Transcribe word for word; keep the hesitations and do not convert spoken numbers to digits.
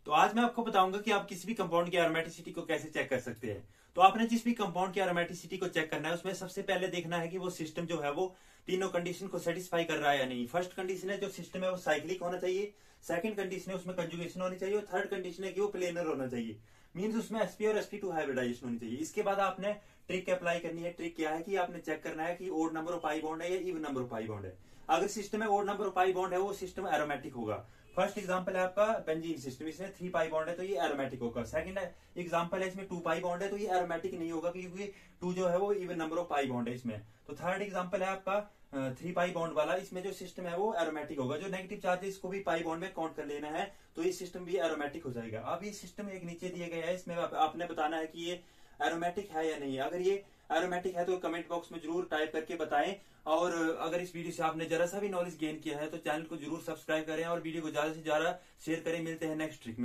तो आज मैं आपको बताऊंगा कि आप किसी भी कंपाउंड की एरोमेटिसिटी को कैसे चेक कर सकते हैं। तो आपने जिस भी कंपाउंड की एरोमेटिसिटी को चेक करना है उसमें सबसे पहले देखना है कि वो सिस्टम जो है वो तीनों कंडीशन को सेटिस्फाई कर रहा है या नहीं। फर्स्ट कंडीशन है जो सिस्टम है वो साइक्लिक होना चाहिए, सेकंड कंडीशन है उसमें कंजुगेशन होनी चाहिए और थर्ड कंडीशन है कि वो प्लेनर होना चाहिए। मींस उसमें एसपी और एसपी टू हाइब्रिडाइजेशन होनी चाहिए। इसके बाद आपने ट्रिक अप्लाई करनी है। ट्रिक क्या है कि आपने चेक करना है कि odd number of pi bond है या even number of pi bond है। अगर सिस्टम में odd number of pi bond है वो सिस्टम एरोमेटिक होगा। फर्स्ट एग्जांपल है आपका बेंजीन सिस्टम, इसमें थ्री पाई बॉन्ड है तो ये एरोमेटिक होगा। सेकंड एग्जांपल है इसमें टू पाई बॉन्ड है तो ये एरोमेटिक नहीं होगा क्योंकि टू जो है वो even number of pi bond है इसमें। तो थर्ड एग्जांपल है आपका थ्री पाई बॉन्ड वाला, इसमें जो सिस्टम है वो एरोमेटिक होगा। जो नेगेटिव चार्जेस को भी पाई बॉन्ड में काउंट कर लेना है तो ये सिस्टम भी एरोमेटिक हो जाएगा। अब ये सिस्टम एक नीचे दिए गए है, इसमें आपने बताना है कि ये एरोमेटिक है या नहीं। अगर ये एरोमेटिक है तो कमेंट बॉक्स में जरूर टाइप करके बताएं। और अगर इस वीडियो से आपने जरा सा भी नॉलेज गेन किया है तो चैनल को जरूर सब्सक्राइब करें और वीडियो को ज्यादा से ज्यादा शेयर करें। मिलते हैं नेक्स्ट ट्रिक में।